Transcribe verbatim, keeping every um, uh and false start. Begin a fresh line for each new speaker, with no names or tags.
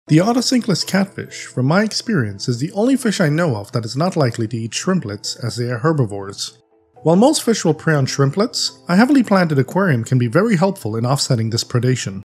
The Otocinclus catfish, from my experience, is the only fish I know of that is not likely to eat shrimplets, as they are herbivores. While most fish will prey on shrimplets, a heavily planted aquarium can be very helpful in offsetting this predation.